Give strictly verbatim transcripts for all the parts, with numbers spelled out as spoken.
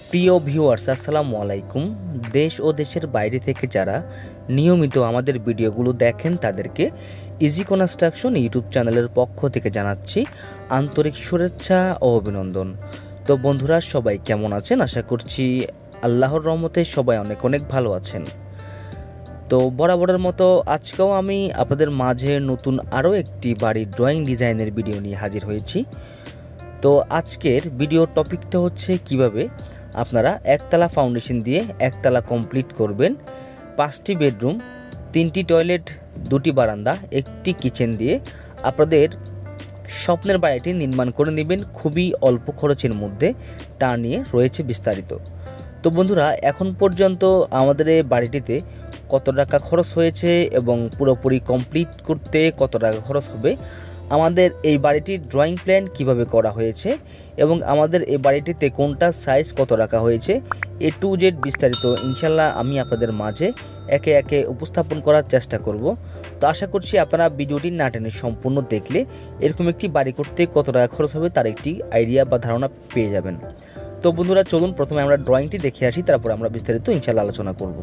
প্রিয় ভিউয়ার্স, আসসালামু আলাইকুম। দেশ ও দেশের বাইরে থেকে যারা নিয়মিত আমাদের ভিডিওগুলো দেখেন তাদেরকে ইজি কনস্ট্রাকশন ইউটিউব চ্যানেলের পক্ষ থেকে জানাচ্ছি আন্তরিক শুভেচ্ছা ও অভিনন্দন। তো বন্ধুরা, সবাই কেমন আছেন? আশা করছি আল্লাহর রহমতে সবাই অনেক অনেক ভালো আছেন। তো বরাবরের মতো আজকেও আমি আপনাদের মাঝে নতুন আরও একটি বাড়ির ড্রয়িং ডিজাইনের ভিডিও নিয়ে হাজির হয়েছি। তো আজকের ভিডিও টপিকটা হচ্ছে কিভাবে আপনারা একতলা ফাউন্ডেশন দিয়ে একতলা কমপ্লিট করবেন, পাঁচটি বেডরুম, তিনটি টয়লেট, দুটি বারান্দা, একটি কিচেন দিয়ে আপনাদের স্বপ্নের বাড়িটি নির্মাণ করে নেবেন খুবই অল্প খরচের মধ্যে। তা নিয়ে রয়েছে বিস্তারিত। তো বন্ধুরা, এখন পর্যন্ত আমাদের এই বাড়িটিতে কত টাকা খরচ হয়েছে এবং পুরোপুরি কমপ্লিট করতে কত টাকা খরচ হবে, আমাদের এই বাড়িটির ড্রয়িং প্ল্যান কিভাবে করা হয়েছে এবং আমাদের এই বাড়িটিতে কোনটা সাইজ কত রাখা হয়েছে, এ টু জেড বিস্তারিত ইনশাল্লাহ আমি আপনাদের মাঝে একে একে উপস্থাপন করার চেষ্টা করব। তো আশা করছি আপনারা ভিডিওটি না টেনে সম্পূর্ণ দেখলে এরকম একটি বাড়ি করতে কত টাকা খরচ হবে তার একটি আইডিয়া বা ধারণা পেয়ে যাবেন। তো বন্ধুরা, চলুন প্রথমে আমরা ড্রয়িংটি দেখে আসি, তারপর আমরা বিস্তারিত ইনশাল্লাহ আলোচনা করব।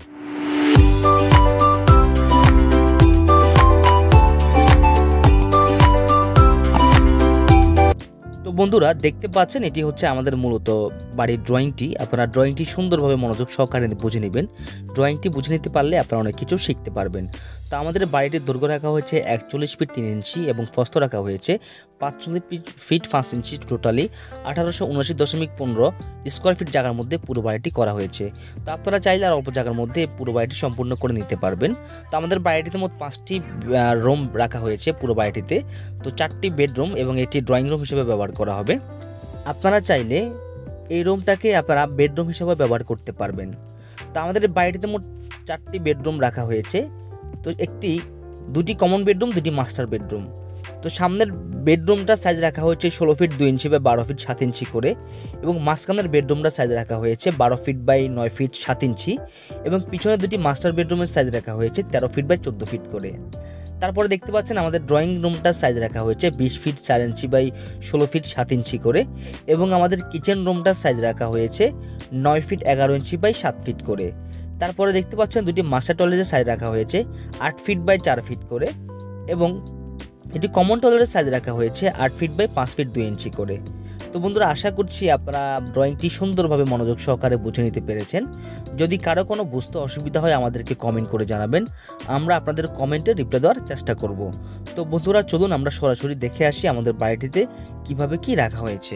তো বন্ধুরা, দেখতে পাচ্ছেন এটি হচ্ছে আমাদের মূলত বাড়ির ড্রয়িংটি। আপনারা ড্রয়িংটি সুন্দরভাবে মনোযোগ সহকারে বুঝে নেবেন। ড্রয়িংটি বুঝে নিতে পারলে আপনারা অনেক কিছু শিখতে পারবেন। তো আমাদের বাড়িটির দৈর্ঘ্য রাখা হয়েছে একচল্লিশ ফিট তিন ইঞ্চি এবং প্রস্থ রাখা হয়েছে পাঁচচল্লিশ ফিট পাঁচ ইঞ্চি, টোটালি আঠারোশো উনআশি দশমিক পনেরো স্কোয়ার ফিট জায়গার মধ্যে পুরো বাড়িটি করা হয়েছে। তো আপনারা চাইলে আর অল্প জায়গার মধ্যে পুরো বাড়িটি সম্পূর্ণ করে নিতে পারবেন। তো আমাদের বাড়িটিতে মোট পাঁচটি রুম রাখা হয়েছে পুরো বাড়িটিতে। তো চারটি বেডরুম এবং এটি ড্রয়িং রুম হিসেবে ব্যবহার করা হবে। আপনারা চাইলে এই রুমটাকে আপনারা বেডরুম হিসেবে ব্যবহার করতে পারবেন। তো আমাদের বাড়িটিতে মোট চারটি বেডরুম রাখা হয়েছে। তো একটি দুটি কমন বেডরুম, দুটি মাস্টার বেডরুম। তো সামনের বেডরুমটা সাইজ রাখা হয়েছে ষোলো ফিট দুই ইঞ্চি বাই বারো ফিট সাত ইঞ্চি করে, এবং মাঝখানের বেডরুমটা সাইজ রাখা হয়েছে বারো ফিট বাই নয় ফিট সাত ইঞ্চি, এবং পিছনে দুটি মাস্টার বেডরুমের সাইজ রাখা হয়েছে তেরো ফিট বাই চোদ্দো ফিট করে। তারপরে দেখতে পাচ্ছেন আমাদের ড্রয়িং রুমটার সাইজ রাখা হয়েছে বিশ ফিট চার ইঞ্চি বাই ষোলো ফিট সাত ইঞ্চি করে, এবং আমাদের কিচেন রুমটার সাইজ রাখা হয়েছে নয় ফিট এগারো ইঞ্চি বাই সাত ফিট করে। তারপরে দেখতে পাচ্ছেন দুটি মাস্টার টয়লেটের সাইজ রাখা হয়েছে আট ফিট বাই চার ফিট করে, এবং এটি কমন টয়লেটের সাইজ রাখা হয়েছে আট ফিট বাই পাঁচ ফিট দুই ইঞ্চি করে। তো বন্ধুরা, আশা করছি আপনারা ড্রয়িংটি সুন্দরভাবে মনোযোগ সহকারে বুঝে নিতে পেরেছেন। যদি কারো কোনো বুঝতে অসুবিধা হয় আমাদেরকে কমেন্ট করে জানাবেন, আমরা আপনাদের কমেন্টে রিপ্লাই দেওয়ার চেষ্টা করব। তো বন্ধুরা, চলুন আমরা সরাসরি দেখে আসি আমাদের বাড়িটিতে কিভাবে কি রাখা হয়েছে।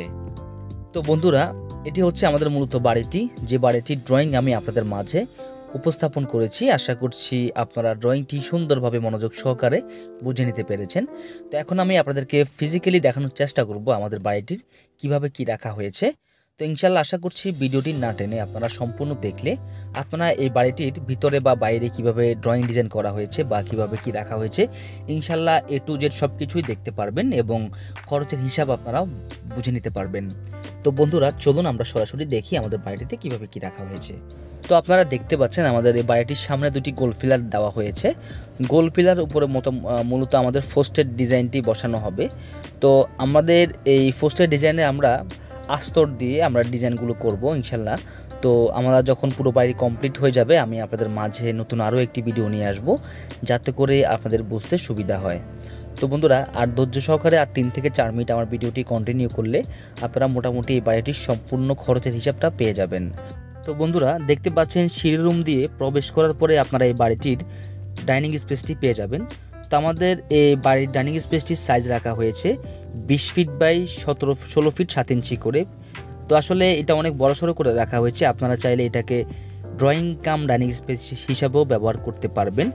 তো বন্ধুরা, এটি হচ্ছে আমাদের মূলত বাড়িটি, যে বাড়িটির ড্রয়িং আমি আপনাদের মাঝে উপস্থাপন করেছি। আশা করছি আপনারা ড্রয়িংটি সুন্দরভাবে মনোযোগ সহকারে বুঝে নিতে পেরেছেন। তো এখন আমি আপনাদেরকে ফিজিক্যালি দেখানোর চেষ্টা করব আমাদের বাড়িটির কিভাবে কি রাখা হয়েছে। তো ইনশাল্লাহ আশা করছি ভিডিওটি না টেনে আপনারা সম্পূর্ণ দেখলে আপনারা এই বাড়িটির ভিতরে বা বাইরে কিভাবে ড্রয়িং ডিজাইন করা হয়েছে বা কিভাবে কি রাখা হয়েছে ইনশাল্লাহ এ টু জেড সব কিছুই দেখতে পারবেন এবং খরচের হিসাব আপনারাও বুঝে নিতে পারবেন। তো বন্ধুরা, চলুন আমরা সরাসরি দেখি আমাদের বাড়িটিতে কিভাবে কি রাখা হয়েছে। তো আপনারা দেখতে পাচ্ছেন আমাদের এই বাড়িটির সামনে দুটি গোল পিলার দেওয়া হয়েছে। গোল পিলার উপরে মতো মূলত আমাদের ফোস্টের ডিজাইনটি বসানো হবে। তো আমাদের এই ফোস্টের ডিজাইনে আমরা আস্তর দিয়ে আমরা ডিজাইনগুলো করব ইনশাল্লাহ। তো আমরা যখন পুরো বাড়ি কমপ্লিট হয়ে যাবে আমি আপনাদের মাঝে নতুন আরও একটি ভিডিও নিয়ে আসব, যাতে করে আপনাদের বুঝতে সুবিধা হয়। তো বন্ধুরা, আর ধৈর্য সহকারে আর তিন থেকে চার মিনিট আমার ভিডিওটি কন্টিনিউ করলে আপনারা মোটামুটি এই বাড়িটির সম্পূর্ণ খরচের হিসাবটা পেয়ে যাবেন। তো বন্ধুরা, দেখতে পাচ্ছেন সিঁড়ি রুম দিয়ে প্রবেশ করার পরে আপনারা এই বাড়িটির ডাইনিং স্পেসটি পেয়ে যাবেন। তো আমাদের এই বাড়ির ডাইনিং স্পেসটির সাইজ রাখা হয়েছে বিশ ফিট বাই সতেরো ষোলো ফিট সাত ইঞ্চি করে। তো আসলে এটা অনেক বড়সড় করে রাখা হয়েছে, আপনারা চাইলে এটাকে ড্রয়িং কাম ডাইনিং স্পেস হিসাবেও ব্যবহার করতে পারবেন।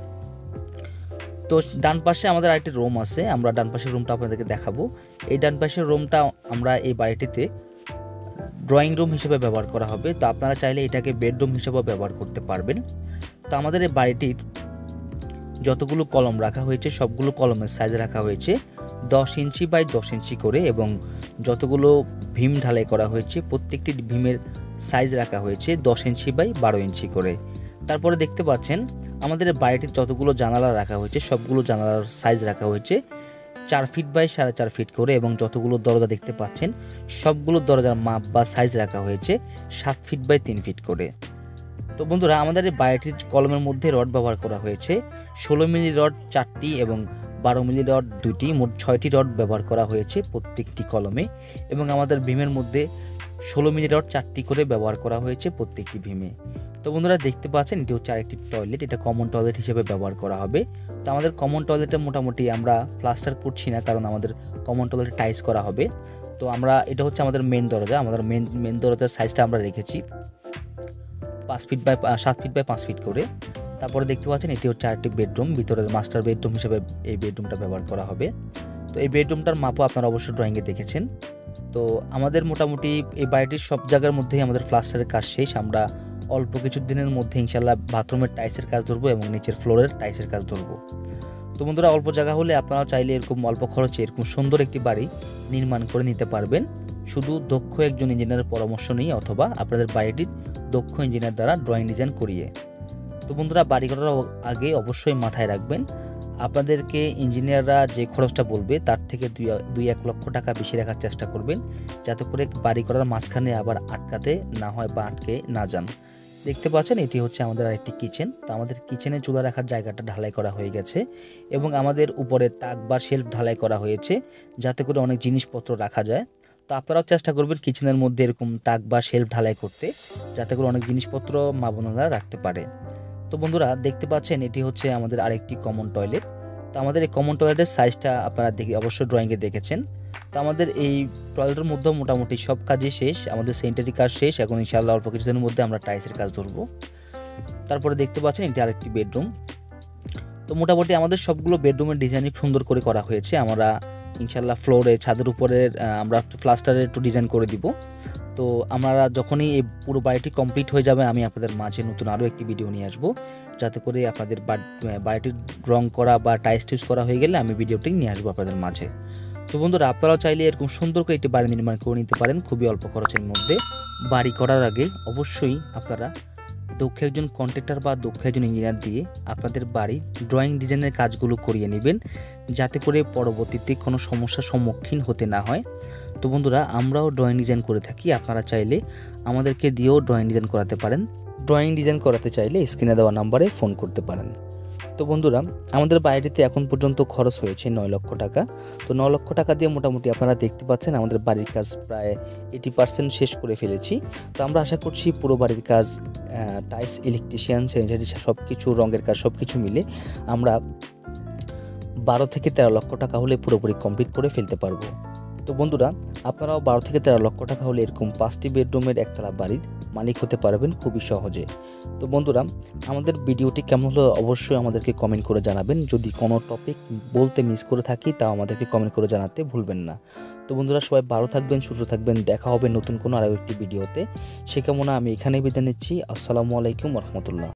তো ডান পাশে আমাদের আরেকটি রুম আছে, আমরা ডান পাশের রুমটা আপনাদেরকে দেখাবো। এই ডান পাশের রুমটা আমরা এই বাড়িটিতে ড্রয়িং রুম হিসেবে ব্যবহার করা হবে। তো আপনারা চাইলে এটাকে বেডরুম হিসেবেও ব্যবহার করতে পারবেন। তো আমাদের এই বাড়িটির যতগুলো কলম রাখা হয়েছে সবগুলো কলমের সাইজ রাখা হয়েছে দশ ইঞ্চি বাই দশ ইঞ্চি করে, এবং যতগুলো ভীম ঢালাই করা হয়েছে প্রত্যেকটি ভীমের সাইজ রাখা হয়েছে দশ ইঞ্চি বাই বারো ইঞ্চি করে। তারপরে দেখতে পাচ্ছেন আমাদের বাড়িটির যতগুলো জানালা রাখা হয়েছে সবগুলো জানালার সাইজ রাখা হয়েছে চার ফিট বাই সাড়ে চার ফিট করে, এবং যতগুলো দরজা দেখতে পাচ্ছেন সবগুলো দরজার মাপ বা সাইজ রাখা হয়েছে সাত ফিট বাই তিন ফিট করে। তো বন্ধুরা, আমাদের এই বাড়িটির কলমের মধ্যে রড ব্যবহার করা হয়েছে ষোলো মিলি রড চারটি এবং বারো মিলি রড দুটি, মোট ছয়টি রড ব্যবহার করা হয়েছে প্রত্যেকটি কলমে, এবং আমাদের ভীমের মধ্যে ষোলো মিলি রড চারটি করে ব্যবহার করা হয়েছে প্রত্যেকটি ভীমে। তো বন্ধুরা, দেখতে পাচ্ছেন এটি হচ্ছে আরেকটি টয়লেট, এটা কমন টয়লেট হিসেবে ব্যবহার করা হবে। তো আমাদের কমন টয়লেটে মোটামুটি আমরা প্লাস্টার করছি না, কারণ আমাদের কমন টয়লেটে টাইলস করা হবে। তো আমরা এটা হচ্ছে আমাদের মেন দরজা, আমাদের মেন মেন দরজার সাইজটা আমরা রেখেছি পাঁচ ফিট বাই সাত ফিট বাই পাঁচ ফিট করে। তারপরে দেখতে পাচ্ছেন এটি হচ্ছে আরেকটি বেডরুম, ভিতরের মাস্টার বেডরুম হিসেবে এই বেডরুমটা ব্যবহার করা হবে। তো এই বেডরুমটার মাপও আপনারা অবশ্যই ড্রয়িংয়ে দেখেছেন। তো আমাদের মোটামুটি এই বাড়িটির সব জায়গার মধ্যেই আমাদের প্লাস্টারের কাজ শেষ। আমরা অল্প কিছু দিনের মধ্যে ইনশাল্লাহ বাথরুমের টাইলসের কাজ ধরবো এবং নিচের ফ্লোরের টাইলসের কাজ ধরবো। তো বন্ধুরা, অল্প জায়গা হলে আপনারা চাইলে এরকম অল্প খরচে এরকম সুন্দর একটি বাড়ি নির্মাণ করে নিতে পারবেন, শুধু দক্ষ একজন ইঞ্জিনিয়ারের পরামর্শ নিয়ে অথবা আপনাদের বাড়িটির দক্ষ ইঞ্জিনিয়ার দ্বারা ড্রয়িং ডিজাইন করিয়ে। তো বন্ধুরা, বাড়ি করার আগে অবশ্যই মাথায় রাখবেন আপনাদেরকে ইঞ্জিনিয়াররা যে খরচটা বলবে তার থেকে দুই দুই এক লক্ষ টাকা বেশি রাখার চেষ্টা করবেন, যাতে করে বাড়ি করার মাঝখানে আবার আটকাতে না হয় বা আটকে না যান। দেখতে পাচ্ছেন এটি হচ্ছে আমাদের আরেকটি কিচেন। তো আমাদের কিচেনে চুলা রাখার জায়গাটা ঢালাই করা হয়ে গেছে, এবং আমাদের উপরে তাক বা শেলফ ঢালাই করা হয়েছে যাতে করে অনেক জিনিসপত্র রাখা যায়। তো আপনারাও চেষ্টা করবেন কিচেনের মধ্যে এরকম তাক বা শেলফ ঢালাই করতে, যাতে করে অনেক জিনিসপত্র মা বোনেরা রাখতে পারে। তো বন্ধুরা, দেখতে পাচ্ছেন এটি হচ্ছে আমাদের আরেকটি কমন টয়লেট। তো আমাদের এই কমন টয়লেটের সাইজটা আপনারা দেখে অবশ্যই ড্রয়িংয়ে দেখেছেন। তো আমাদের এই টয়লেটের মধ্যে মোটামুটি সব কাজই শেষ, আমাদের সেন্টারি কাজ শেষ। এখন ইনশাআল্লাহ অল্প কিছুদিনের মধ্যে আমরা টাইলসের কাজ ধরবো। তারপরে দেখতে পাচ্ছেন এটি আরেকটি বেডরুম। তো মোটামুটি আমাদের সবগুলো বেডরুমের ডিজাইনিং সুন্দর করে করা হয়েছে। আমরা ইনশাআল্লাহ ফ্লোরে ছাদের উপরের আমরা প্লাস্টারের একটু ডিজাইন করে দিব। তো আমরা যখনই এই পুরো বাড়িটি কমপ্লিট হয়ে যাবে, আমি আপনাদের মাঝে নতুন আরও একটি ভিডিও নিয়ে আসবো, যাতে করে আপনাদের বাড়িটির রং করা বা টাইলস টিউজ করা হয়ে গেলে আমি ভিডিওটি নিয়ে আসবো আপনাদের মাঝে। তো বন্ধুরা, আপনারাও চাইলে এরকম সুন্দর করে একটি বাড়ি নির্মাণ করে নিতে পারেন খুবই অল্প খরচের মধ্যে। বাড়ি করার আগে অবশ্যই আপনারা দক্ষ একজন কন্ট্রাক্টর বা দক্ষ একজন ইঞ্জিনিয়ার দিয়ে আপনাদের বাড়ি ড্রয়িং ডিজাইনের কাজগুলো করিয়ে নেবেন, যাতে করে পরবর্তীতে কোনো সমস্যার সম্মুখীন হতে না হয়। তো বন্ধুরা, আমরাও ড্রয়িং ডিজাইন করে থাকি, আপনারা চাইলে আমাদেরকে দিয়েও ড্রয়িং ডিজাইন করাতে পারেন। ড্রয়িং ডিজাইন করাতে চাইলে স্ক্রিনে দেওয়া নাম্বারে ফোন করতে পারেন। তো বন্ধুরা, আমাদের বাড়িটিতে এখন পর্যন্ত খরচ হয়েছে নয় লক্ষ টাকা। তো নয় লক্ষ টাকা দিয়ে মোটামুটি আপনারা দেখতে পাচ্ছেন আমাদের বাড়ির কাজ প্রায় এইটি পার্সেন্ট শেষ করে ফেলেছি। তো আমরা আশা করছি পুরো বাড়ির কাজ, টাইলস, ইলেকট্রিশিয়ান, স্যানিটারি, সব কিছু, রঙের কাজ সব কিছু মিলে আমরা বারো থেকে তেরো লক্ষ টাকা হলে পুরোপুরি কমপ্লিট করে ফেলতে পারবো। তো বন্ধুরা, আপনারাও বারো থেকে তেরো লক্ষ টাকা হলে এরকম পাঁচটি বেডরুমের একতলা বাড়ির মালিক হতে পারবেন খুবই সহজে। তো বন্ধুরা, আমাদের ভিডিওটি কেমন হলো অবশ্যই আমাদেরকে কমেন্ট করে জানাবেন। যদি কোনো টপিক বলতে মিস করে থাকি তাও আমাদেরকে কমেন্ট করে জানাতে ভুলবেন না। তো বন্ধুরা, সবাই ভালো থাকবেন, সুস্থ থাকবেন। দেখা হবে নতুন কোনো আরও একটি ভিডিওতে। সে কামনা আমি এখানেই বিদায় নিচ্ছি। আসসালামু আলাইকুম রহমতুল্লাহ।